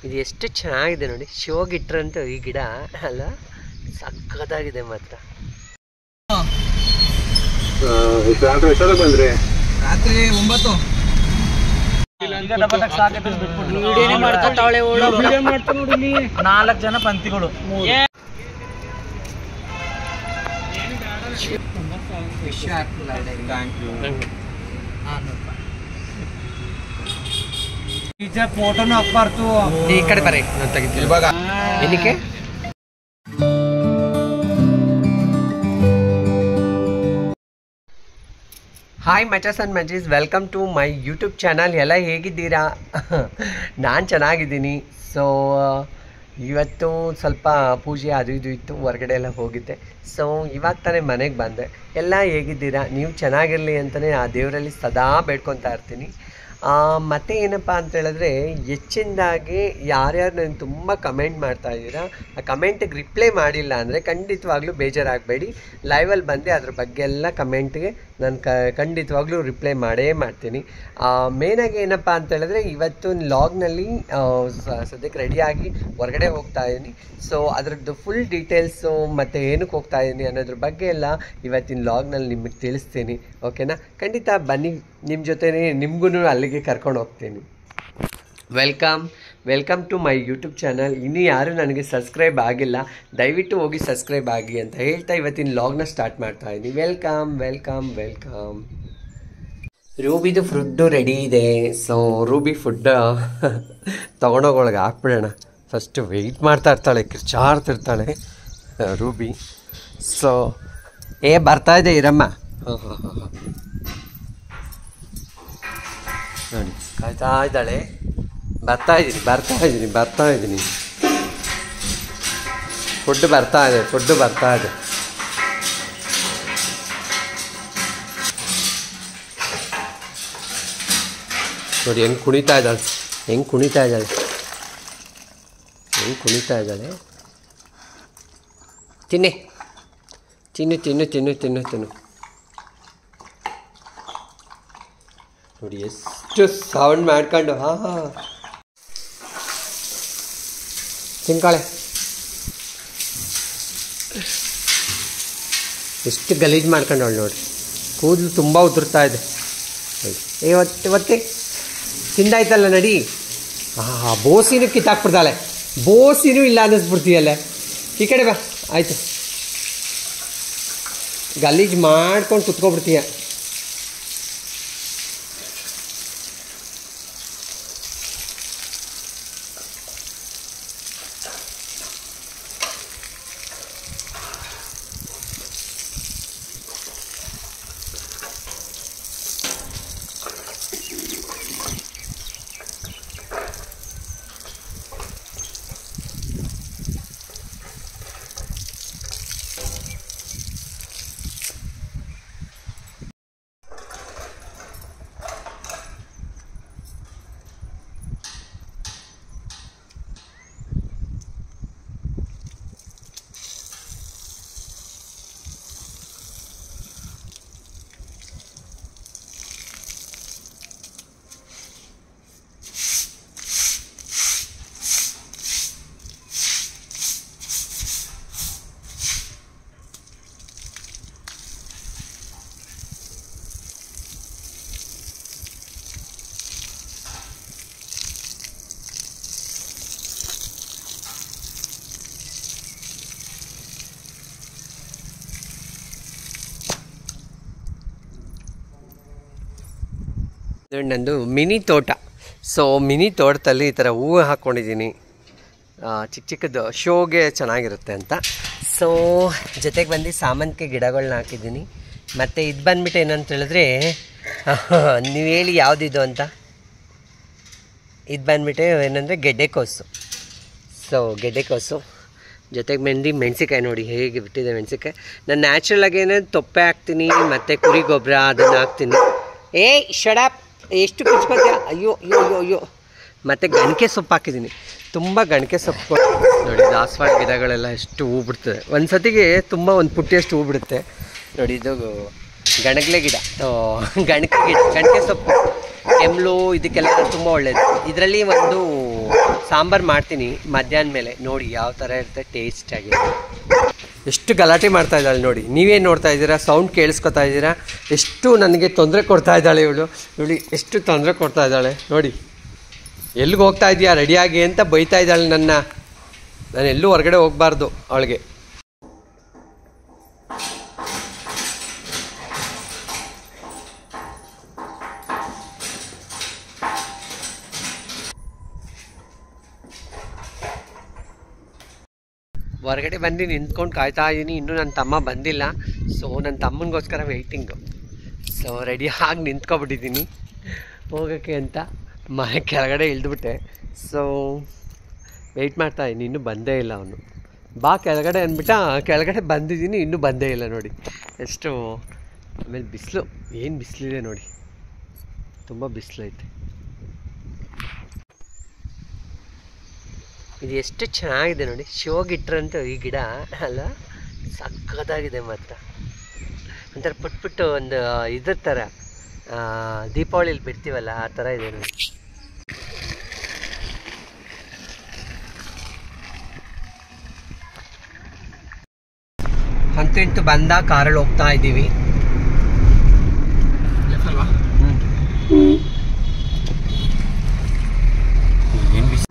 ಇದು ಎಷ್ಟು ಚೆನ್ನಾಗಿದೆ ನೋಡಿ, ಶೋಗಿಟ್ರಂತೂ ಈ ಗಿಡ ಅಲ್ಲ, ಸಕ್ಕತ್ತಾಗಿದೆ ಮಾತ್ರ. ಬಂದ್ರೆ ರಾತ್ರಿ 9 4 ಜನ ಪಂಥಿಗಳು. ಫೋಟೋನು ಹಾಕ್ಬಾರ್ದು. ಈ ಕಡೆ ಬರ್ರಿ, ನಾನು ತೆಗಿತೀನಿ ಇವಾಗ. ಏನಕ್ಕೆ? ಹಾಯ್ ಮಚಸ್ ಆ್ಯಂಡ್ ಮಚೀಸ್, welcome to my YouTube channel. ಎಲ್ಲ ಹೇಗಿದ್ದೀರಾ? ನಾನು ಚೆನ್ನಾಗಿದ್ದೀನಿ. ಸೊ ಇವತ್ತು ಸ್ವಲ್ಪ ಪೂಜೆ ಅದು ಇದು ಇತ್ತು, ಹೊರಗಡೆ ಎಲ್ಲ ಹೋಗಿದ್ದೆ. ಸೊ ಇವಾಗ ತಾನೇ ಮನೆಗೆ ಬಂದೆ. ಎಲ್ಲ ಹೇಗಿದ್ದೀರಾ? ನೀವು ಚೆನ್ನಾಗಿರಲಿ ಅಂತಲೇ ಆ ದೇವರಲ್ಲಿ ಸದಾ ಬೇಡ್ಕೊತಾ ಇರ್ತೀನಿ. ಮತ್ತು ಏನಪ್ಪ ಅಂತ ಹೇಳಿದ್ರೆ, ಹೆಚ್ಚಿನದಾಗಿ ಯಾರ್ಯಾರು ನನಗೆ ತುಂಬ ಕಮೆಂಟ್ ಮಾಡ್ತಾಯಿದ್ದೀರಾ, ಆ ಕಮೆಂಟಿಗೆ ರಿಪ್ಲೈ ಮಾಡಿಲ್ಲ ಅಂದರೆ ಖಂಡಿತವಾಗ್ಲೂ ಬೇಜಾರಾಗಬೇಡಿ. ಲೈವಲ್ಲಿ ಬಂದು ಅದ್ರ ಬಗ್ಗೆ ಎಲ್ಲ ಕಮೆಂಟ್ಗೆ ನಾನು ಖಂಡಿತವಾಗ್ಲೂ ರಿಪ್ಲೈ ಮಾಡೇ ಮಾಡ್ತೀನಿ. ಮೇನಾಗಿ ಏನಪ್ಪ ಅಂತ ಹೇಳಿದ್ರೆ, ಇವತ್ತು ಲಾಗ್ನಲ್ಲಿ ಸದ್ಯಕ್ಕೆ ರೆಡಿಯಾಗಿ ಹೊರಗಡೆ ಹೋಗ್ತಾ ಇದ್ದೀನಿ. ಸೊ ಅದರದ್ದು ಫುಲ್ ಡೀಟೇಲ್ಸು ಮತ್ತು ಏನಕ್ಕೆ ಹೋಗ್ತಾ ಇದ್ದೀನಿ ಅನ್ನೋದ್ರ ಬಗ್ಗೆ ಎಲ್ಲ ಇವತ್ತಿನ ಲಾಗ್ನಲ್ಲಿ ನಿಮಗೆ ತಿಳಿಸ್ತೀನಿ. ಓಕೆನಾ? ಖಂಡಿತ ಬನ್ನಿ, ನಿಮ್ಮ ಜೊತೆನೇ ನಿಮಗೂ ಅಲ್ಲಿಗೆ ಕರ್ಕೊಂಡು ಹೋಗ್ತೀನಿ. Welcome to my YouTube channel. ಇನ್ನೂ ಯಾರೂ ನನಗೆ ಸಬ್ಸ್ಕ್ರೈಬ್ ಆಗಿಲ್ಲ, ದಯವಿಟ್ಟು ಹೋಗಿ ಸಬ್ಸ್ಕ್ರೈಬ್ ಆಗಿ ಅಂತ ಹೇಳ್ತಾ ಇವತ್ತಿನ ಲಾಗ್ನ ಸ್ಟಾರ್ಟ್ ಮಾಡ್ತಾ ಇದ್ದೀನಿ. ವೆಲ್ಕಮ್. ರೂಬಿದು ಫುಡ್ಡು ರೆಡಿ ಇದೆ. ಸೊ ರೂಬಿ ಫುಡ್ ತೊಗೊಂಡೋಗೊಳಗೆ ಹಾಕ್ಬಿಡೋಣ. ಫಸ್ಟು ವೆಯ್ಟ್ ಮಾಡ್ತಾ ಇರ್ತಾಳೆ, ಕಿರ್ಚಾಡ್ತಿರ್ತಾಳೆ ರೂಬಿ. ಸೊ ಬರ್ತಾ ಇದೆ ಇರಮ್ಮ. ನೋಡಿ ಕಾಯ್ತಾ ಇದ್ದಾಳೆ. ಬರ್ತಾ ಇದ್ದೀನಿ. ಫುಡ್ ಬರ್ತಾ ಇದೆ. ನೋಡಿ ಹೆಂಗೆ ಕುಣಿತಾ ಇದ್ದಾಳೆ. ತಿನ್ನು. ನೋಡಿ ಎಷ್ಟು ಸೌಂಡ್ ಮಾಡ್ಕೊಂಡು ತಿನ್ಕಾಳೆ. ಎಷ್ಟು ಗಲೀಜು ಮಾಡ್ಕೊಂಡವಳು ನೋಡಿ. ಕೂದಲು ತುಂಬ ಉದುರ್ತಾ ಇದೆ. ಇವತ್ತೇ ತಿಂದಾಯ್ತಲ್ಲ ನಡಿ. ಬೋಸಿನೂ ಕಿತ್ತಾಕ್ಬಿಡ್ತಾಳೆ. ಬೋಸಿನೂ ಇಲ್ಲ ಅನ್ನಿಸ್ಬಿಡ್ತೀಯಲ್ಲ. ಈ ಕಡೆ ಬಾ. ಆಯಿತು, ಗಲೀಜು ಮಾಡ್ಕೊಂಡು ಕುತ್ಕೊಬಿಡ್ತೀಯ. ನಂದು ಮಿನಿ ತೋಟ. ಸೊ ಮಿನಿ ತೋಟದಲ್ಲಿ ಈ ಥರ ಹೂವು ಹಾಕ್ಕೊಂಡಿದ್ದೀನಿ, ಚಿಕ್ಕದು ಶೋಗೆ ಚೆನ್ನಾಗಿರುತ್ತೆ ಅಂತ. ಸೊ ಜೊತೆಗೆ ಬಂದು ಸಾಮಂತಿಗೆ ಗಿಡಗಳನ್ನ ಹಾಕಿದ್ದೀನಿ. ಮತ್ತು ಇದು ಬಂದ್ಬಿಟ್ಟು ಏನಂತ ಹೇಳಿದ್ರೆ, ನೀವು ಹೇಳಿ ಯಾವುದಿದು ಅಂತ. ಇದು ಬಂದ್ಬಿಟ್ಟು ಏನಂದರೆ ಗೆಡ್ಡೆಕೋಸು. ಸೊ ಗೆಡ್ಡೆಕೋಸು ಜೊತೆಗೆ ಮೆಣಸಿಕಾಯಿ ನೋಡಿ ಹೇಗೆ ಬಿಟ್ಟಿದೆ ಮೆಣಸಿಕಾಯಿ. ನಾನು ನ್ಯಾಚುರಲಾಗಿ ಏನಾದ್ರು ತೊಪ್ಪೆ ಹಾಕ್ತೀನಿ ಮತ್ತು ಕುರಿ ಗೊಬ್ಬರ ಅದನ್ನು ಹಾಕ್ತೀನಿ. ಶಡಪ್, ಎಷ್ಟು ಕಿಚ್ಕೋತೀಯ? ಅಯ್ಯೋ. ಮತ್ತು ಗಣಕೆ ಸೊಪ್ಪು ಹಾಕಿದ್ದೀನಿ, ತುಂಬ ಗಣಕೆ ಸೊಪ್ಪು ನೋಡಿ. ದಾಸವಾಳ ಗಿಡಗಳೆಲ್ಲ ಎಷ್ಟು ಹೂ ಬಿಡ್ತದೆ ಒಂದು ಸತಿಗೆ, ತುಂಬ ಒಂದು ಪುಟ್ಟಿಯಷ್ಟು ಹೂ ಬಿಡುತ್ತೆ ನೋಡಿ. ಇದು ಗಣಗಲೆ ಗಿಡ, ಗಣಕೆ ಸೊಪ್ಪು ಕೆಮ್ಮಲು ಇದಕ್ಕೆಲ್ಲ ತುಂಬ ಒಳ್ಳೆಯದು. ಇದರಲ್ಲಿ ಒಂದು ಸಾಂಬಾರು ಮಾಡ್ತೀನಿ ಮಧ್ಯಾಹ್ನ ಮೇಲೆ, ನೋಡಿ ಯಾವ ಥರ ಇರುತ್ತೆ ಟೇಸ್ಟಾಗಿ. ಎಷ್ಟು ಗಲಾಟೆ ಮಾಡ್ತಾ ಇದ್ದಾಳೆ ನೋಡಿ, ನೀವೇನು ನೋಡ್ತಾ ಇದ್ದೀರಾ, ಸೌಂಡ್ ಕೇಳಿಸ್ಕೊತಾ ಇದ್ದೀರಾ, ಎಷ್ಟು ನನಗೆ ತೊಂದರೆ ಕೊಡ್ತಾ ಇದ್ದಾಳೆ ಇವಳು. ಇವಳು ಎಷ್ಟು ತೊಂದರೆ ಕೊಡ್ತಾ ಇದ್ದಾಳೆ ನೋಡಿ. ಎಲ್ಲಿಗೆ ಹೋಗ್ತಾ ಇದೆಯಾ ರೆಡಿಯಾಗಿ ಅಂತ ಬೈತಾ ಇದ್ದಾಳೆ ನನ್ನ. ನಾನು ಎಲ್ಲೂ ಹೊರಗಡೆ ಹೋಗಬಾರ್ದು ಅವಳಿಗೆ. ಹೊರಗಡೆ ಬಂದು ನಿಂತ್ಕೊಂಡು ಕಾಯ್ತಾ ಇದ್ದೀನಿ, ಇನ್ನೂ ನನ್ನ ತಮ್ಮ ಬಂದಿಲ್ಲ. ಸೊ ನನ್ನ ತಮ್ಮನಿಗೋಸ್ಕರ ವೆಯ್ಟಿಂಗು. ಸೊ ರೆಡಿಯಾಗಿ ನಿಂತ್ಕೊಬಿಟ್ಟಿದ್ದೀನಿ ಹೋಗೋಕ್ಕೆ ಅಂತ. ಮನೆ ಕೆಳಗಡೆ ಇಳಿದ್ಬಿಟ್ಟೆ. ಸೊ ವೆಯ್ಟ್ ಮಾಡ್ತಾಯಿದ್ದೀನಿ, ಇನ್ನೂ ಬಂದೇ ಇಲ್ಲ ಅವನು. ಬಾ ಕೆಳಗಡೆ ಅಂದ್ಬಿಟ್ಟ, ಕೆಳಗಡೆ ಬಂದಿದ್ದೀನಿ, ಇನ್ನೂ ಬಂದೇ ಇಲ್ಲ ನೋಡಿ. ಎಷ್ಟು ಆಮೇಲೆ ಬಿಸಿಲು, ಏನು ಬಿಸಿಲಿದೆ ನೋಡಿ, ತುಂಬ ಬಿಸಿಲು ಐತೆ. ಇದು ಎಷ್ಟು ಚೆನ್ನಾಗಿದೆ ನೋಡಿ, ಶೋಗಿಟ್ರಂತೂ ಈ ಗಿಡ ಅಲ್ಲ, ಸಕ್ಕತ್ತಾಗಿದೆ. ಮಾತ್ರ ಒಂಥರ ಪುಟ್ಬಿಟ್ಟು ಒಂದು ಇದ್ರ ಥರ ದೀಪಾವಳಿಲಿ ಬಿಡ್ತೀವಲ್ಲ ಆ ಥರ ಇದೆ ನೋಡಿ. ಅಂತೂ ಇಂತೂ ಬಂದ ಕಾರಲ್ಲಿ ಹೋಗ್ತಾ ಇದ್ದೀವಿ. ಏನು ಬಿಸಿ.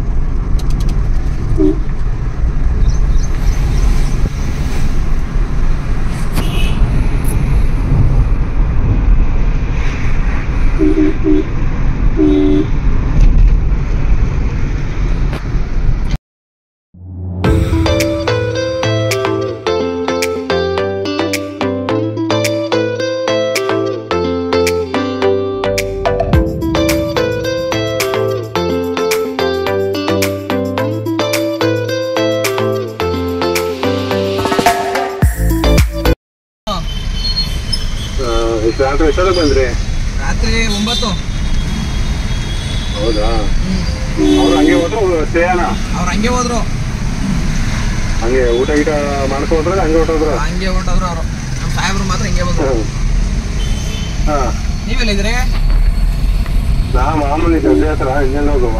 ಎಷ್ಟೊತ್ತಿಗೆ ಬಂದ್ರಿ? ರಾತ್ರಿ 9. ಹೌದಾ? ಅವ್ರು ಹಂಗೆ ಹೋದ್ರು ಸೇನ? ಅವ್ರು ಹಂಗೆ ಹೋದ್ರು. ಹಂಗೆ ಊಟ ಗೀಟ ಮಾಡ್ಕೊಂಡ್ರ ಹಂಗೆ ಹೊಟ್ಟೋದ್ರು? ಹಂಗೆ ಹೊಟ್ಟೋದ್ರು ಅವರು. ನಮ್ಮ ಸಾಹೇಬ್ರು ಮಾತ್ರ ಹಿಂಗೆ ಹೋದ್ರು. ಹಾ, ನೀವೆಲ್ಲಿದ್ರಿ? ನಾ ಮಾಮೂಲಿ ಸಂಜೆ ಹತ್ರ ಇನ್ನೆಲ್ಲ ಹೋಗುವ.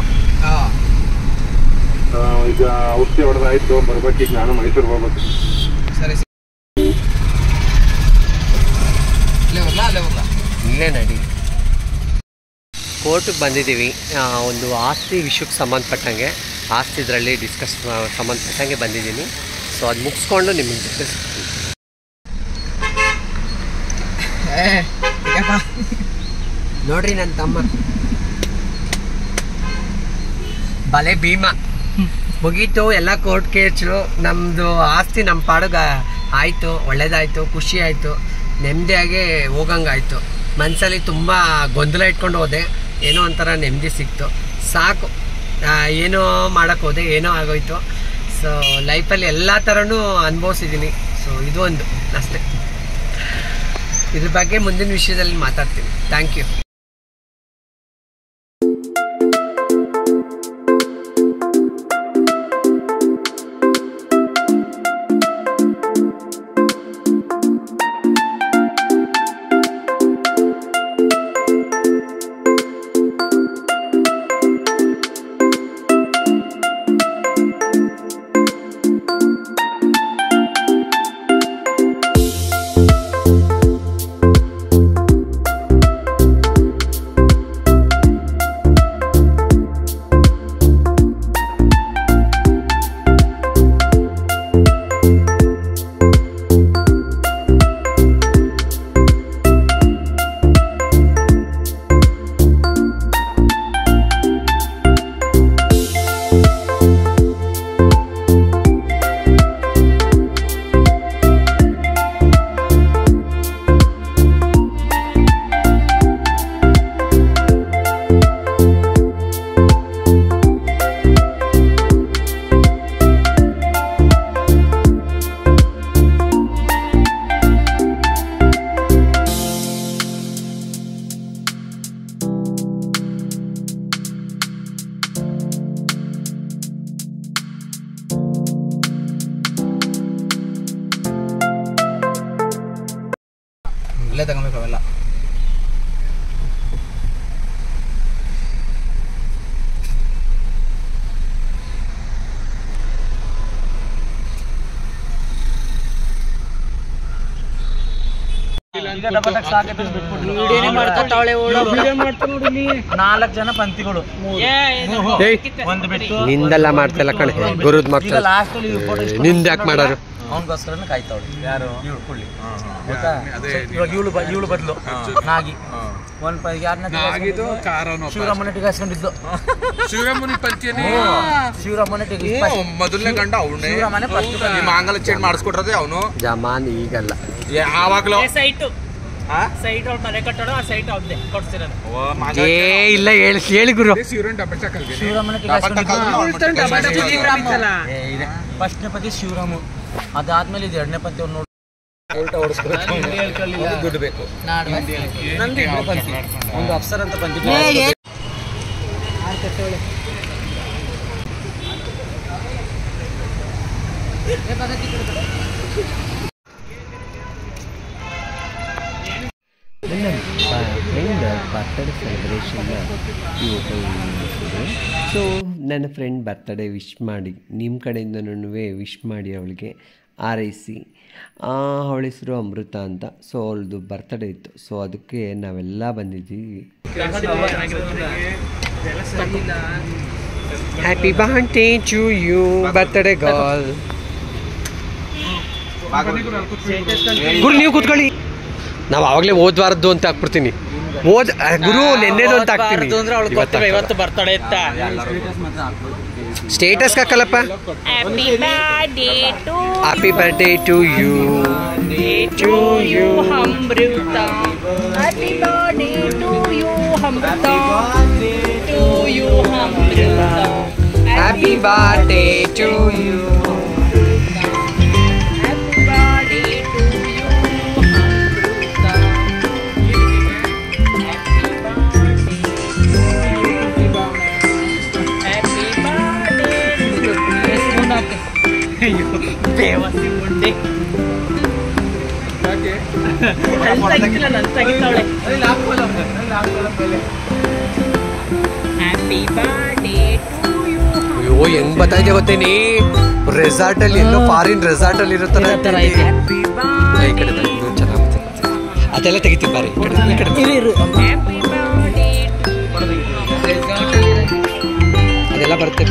ಈಗ ಔಷಧಿ ಹೊಡೆದಾಯ್ತು, ಬರ್ಬೇಕೀಗ ನಾನು ಮೈಸೂರು ಹೋಗ್ಬೇಕು. ಸರಿ ಸರಿ, ಅಲ್ಲೇ ಹೋಗ್ಲಾ? ಇಲ್ಲೇ ನಡಿ. ಕೋರ್ಟಿಗೆ ಬಂದಿದ್ದೀವಿ, ಒಂದು ಆಸ್ತಿ ವಿಷಯಕ್ಕೆ ಸಂಬಂಧಪಟ್ಟಂಗೆ, ಆಸ್ತಿ ಇದರಲ್ಲಿ ಡಿಸ್ಕಸ್ ಸಂಬಂಧಪಟ್ಟಂಗೆ ಬಂದಿದ್ದೀನಿ. ಸೊ ಅದು ಮುಗಿಸ್ಕೊಂಡು ನಿಮಗೆ ಡಿಸ್ಕಸ್ ನೋಡ್ರಿ ನನ್ನ ತಮ್ಮ ಬಲೆ ಭೀಮಾ ಮುಗೀತು. ಎಲ್ಲ ಕೋರ್ಟ್ ಕೇಸು, ನಮ್ಮದು ಆಸ್ತಿ ನಮ್ಮ ಪಾಡುಗ ಆಯಿತು, ಒಳ್ಳೇದಾಯಿತು, ಖುಷಿ ಆಯಿತು, ನೆಮ್ಮದಿಯಾಗೆ ಹೋಗಂಗಾಯಿತು. ಮನಸ್ಸಲ್ಲಿ ತುಂಬ ಗೊಂದಲ ಇಟ್ಕೊಂಡು ಹೋದೆ, ಏನೋ ಒಂಥರ ನೆಮ್ಮದಿ ಸಿಕ್ತು, ಸಾಕು. ಏನೋ ಮಾಡೋಕ್ಕೆ ಹೋದೆ, ಏನೋ ಆಗೋಯ್ತು. ಸೊ ಲೈಫಲ್ಲಿ ಎಲ್ಲ ಥರನೂ ಅನುಭವಿಸಿದ್ದೀನಿ. ಸೊ ಇದು ಒಂದು ಅಷ್ಟೇ. ಇದ್ರ ಬಗ್ಗೆ ಮುಂದಿನ ವಿಷಯದಲ್ಲಿ ಮಾತಾಡ್ತೀನಿ. Thank you. 4 ಜನ ಪಂಥಿಗಳು ಒಂದು ಬಿಟ್ಟು ನಿಂದೆಲ್ಲ ಮಾಡ್ತಲ್ಲ ಕಣೆ ಗುರುದ್ ಈಗ ಮಾಡ್ತಾರೆ ಲಾಸ್ಟ್ ಅಲ್ಲಿ ನಿಂದ ಯಾಕೆ ಮಾಡೋರು ಅವನಿಗೋಸ್ಕರನೇ ಕಾಯ್ತಾವಳು ಯಾರು ಇವಳು ಕುಳ್ಳಿ ಗೊತ್ತಾ ಇವಾಗ ಇವಳು ಬದಲು ನಾಗಿ ಯಾರನ್ನ ಶಿವರಾಮನ ಟಿಗಾಯಿಸ್ಕೊಂಡಿದ್ದು ಶಿವರಾಮನ ಪಂಚನಿ ಶಿವರಾಮನ ಮೊದಲನೇ ಗಂಡ ಅವನೇ ಶಿವರಾಮನೇ ಫಸ್ಟ್ ಮಾಂಗಲ ಚೇಂಜ್ ಮಾಡಿಸ್ಕೊಟ್ರದೆ ಅವನು ಜಮಾನ್ ಈಗಲ್ಲ ಯಾವಾಗ್ಲೂ ಸೈಟ್ ಅವ್ರ ಮನೆ ಕಟ್ಟೋಣ ಆ ಸೈಟ್ ಅವ್ದೆ ಕೊಡ್ಸಿರೋದು ಏ ಇಲ್ಲ ಹೇಳಿ ಗುರು ಶಿವರಾಮನ ಫಸ್ಟ್ನೇ ಪತಿ ಶಿವರಾಮು ಅದಾದ್ಮೇಲೆ ಇದು 2ನೇ ಪತಿ ಅವ್ರು ನೋಡಿ ಉಲ್ಟಾ ಓಡಿಸ್ಬೇಕು ದುಡ್ಡು ಬೇಕು ನಂದು 2ನೇ ಪಂಥಿ ಒಂದು ಅಫ್ಸರ್ ಅಂತ ಪಂಥಿ ನನ್ನ ಫ್ರೆಂಡ್ ಬರ್ತಡೇ ಸೆಲೆಬ್ರೇಷನ್ನ ಸೊ ನನ್ನ ಫ್ರೆಂಡ್ ಬರ್ತಡೇ ವಿಶ್ ಮಾಡಿ ನಿಮ್ಮ ಕಡೆಯಿಂದನೂ ವಿಶ್ ಮಾಡಿ ಅವಳಿಗೆ ಆರೈಸಿ ಅವಳ ಹೆಸರು ಅಮೃತ ಅಂತ ಸೊ ಅವಳದು ಬರ್ತಡೇ ಇತ್ತು ಸೊ ಅದಕ್ಕೆ ನಾವೆಲ್ಲ ಬಂದಿದ್ದೀವಿ happy birthday to you birthday girl ಗುರು ನೀವು ಕೂತ್ಕೊಳ್ಳಿ ನಾವು ಆವಾಗಲೇ ಓದ್ಬಾರ್ದು ಅಂತ ಹಾಕ್ಬಿಡ್ತೀನಿ ಗುರು ನೆನ್ನೆದು ಅಂತ ಹಾಕ್ತೀನಿ ಇವತ್ತು ಬರ್ತಡೇ ಇತ್ತ ಸ್ಟೇಟಸ್ ಹಾಕಲ್ಲಪ್ಪ happy birthday to you Amrutha happy birthday to you Amrutha to you Amrutha happy birthday to you ಅಯ್ಯೋ ಹೆಂಗ್ ಬತ್ತಾಯ್ತೆ ಗೊತ್ತೇನಿ ರೆಸಾರ್ಟ್ ಅಲ್ಲಿ ಎಲ್ಲೋ ಫಾರಿನ್ ರೆಸಾರ್ಟ್ ಅಲ್ಲಿ ಇರುತ್ತಾನೆ ಈ ಕಡೆ ಚೆನ್ನಾಗಿ ಅದೆಲ್ಲ ತೆಗಿತೀವಿ ಬಾರಿ ಅದೆಲ್ಲ ಬರುತ್ತೆ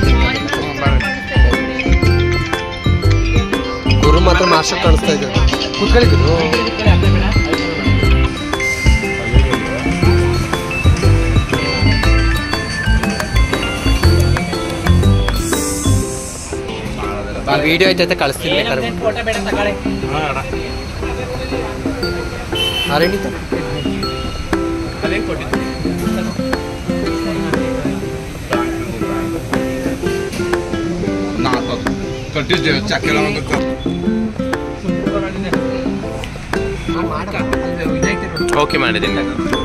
ಗುರು ಮಾತ್ರ ಮಾಸ್ಟರ್ ಕಾಣಿಸ್ತಾ ಇದ್ರು ಕೂತ್ಕೊಳ್ಳಿ ಗುರು ವಿಡಿಯೋ ಐತೆ ಕಳಿಸ್ತೀನಿ ಓಕೆ ಮಾಡಿದ್ದೀನಿ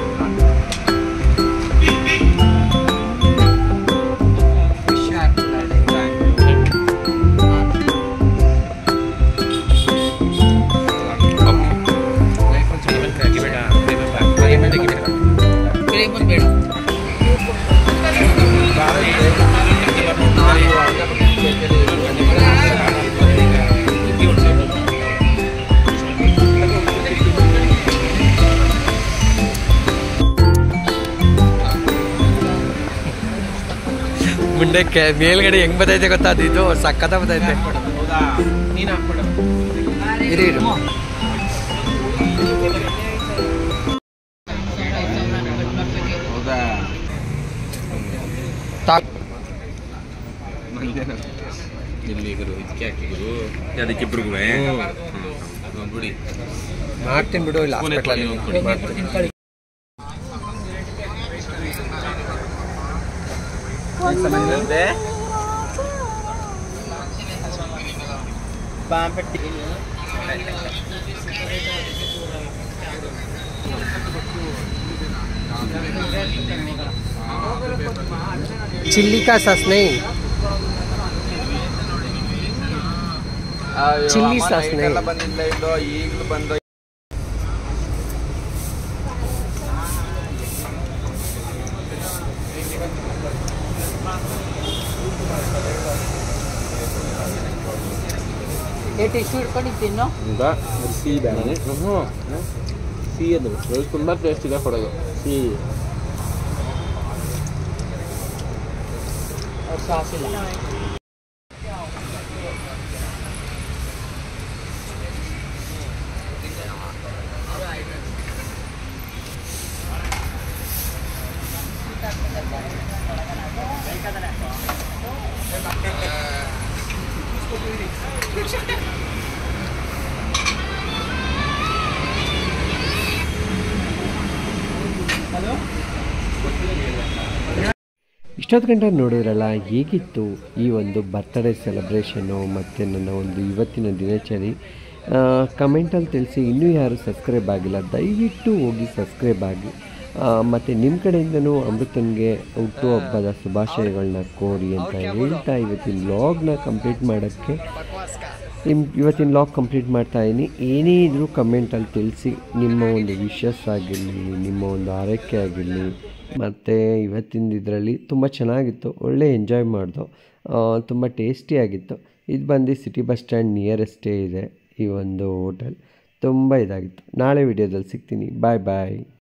ಮುಂದಕ್ಕೆ ಮೇಲ್ಗಡೆ ಹೆಂಗ್ ಬತ್ತೈತೆ ಗೊತ್ತಾ ಇದು ಸಕ್ಕತ್ತ ಬತ್ತೈತೆ ಇರಿ ಇರು ಅದಕ್ಕಿಬ್ರಿಗೂ ಬಿಡಿ ಮಾಡ್ತೀನಿ ಬಿಡು ಇಲ್ಲ ಹಾಸ್ಪಿಟ್ಲಲ್ಲಿ चिल्ली का सॉस नहीं चिल्ली सॉस नहीं ಈಗಲೂ ಬಂದು ಟಿಶ್ಯೂ ಇಟ್ಕೊಂಡಿದ್ದೀನೋ ಸಿಹಿ ಬೇಡನೆ ಸಿಹಿ ಅದು ತುಂಬ ಟೇಸ್ಟ್ ಇದೆ ಕೊಡೋದು ಸಿಹಿ. ಸಾಸಿಲ್ಲ. ಇಷ್ಟೊತ್ತು ಗಂಟೆ ನೋಡಿದ್ರಲ್ಲ, ಹೇಗಿತ್ತು ಈ ಒಂದು ಬರ್ತ್ಡೇ ಸೆಲೆಬ್ರೇಷನ್ನು ಮತ್ತು ನನ್ನ ಒಂದು ಇವತ್ತಿನ ದಿನಚರಿ. ಕಮೆಂಟಲ್ಲಿ ತಿಳಿಸಿ. ಇನ್ನೂ ಯಾರು ಸಬ್ಸ್ಕ್ರೈಬ್ ಆಗಿಲ್ಲ ದಯವಿಟ್ಟು ಹೋಗಿ ಸಬ್ಸ್ಕ್ರೈಬ್ ಆಗಿ. ಮತ್ತು ನಿಮ್ಮ ಕಡೆಯಿಂದನೂ ಅಮೃತನಿಗೆ ಹುಟ್ಟುಹಬ್ಬದ ಶುಭಾಶಯಗಳನ್ನ ಕೋರಿ ಅಂತ ಹೇಳ್ತಾ ಇವತ್ತಿನ ವ್ಲಾಗ್ನ ಕಂಪ್ಲೀಟ್ ಮಾಡೋಕ್ಕೆ ಇವತ್ತಿನ ವ್ಲಾಗ್ ಕಂಪ್ಲೀಟ್ ಮಾಡ್ತಾಯಿದ್ದೀನಿ. ಏನೇ ಇದ್ದರೂ ಕಮೆಂಟಲ್ಲಿ ತಿಳಿಸಿ. ನಿಮ್ಮ ಒಂದು ವಿಶಸ್ ಆಗಿರಲಿ, ನಿಮ್ಮ ಒಂದು ಆರೈಕೆ ಆಗಿರಲಿ. ಮತ್ತು ಇವತ್ತಿನ ಇದರಲ್ಲಿ ತುಂಬ ಚೆನ್ನಾಗಿತ್ತು, ಒಳ್ಳೆ ಎಂಜಾಯ್ ಮಾಡ್ದೋ, ತುಂಬ ಟೇಸ್ಟಿಯಾಗಿತ್ತು. ಇದು ಬಂದು ಸಿಟಿ ಬಸ್ ಸ್ಟ್ಯಾಂಡ್ ನಿಯರೆಸ್ಟೇ ಇದೆ ಈ ಒಂದು ಹೋಟೆಲ್. ತುಂಬ ಇದಾಗಿತ್ತು. ನಾಳೆ ವಿಡಿಯೋದಲ್ಲಿ ಸಿಗ್ತೀನಿ. ಬಾಯ್ ಬಾಯ್.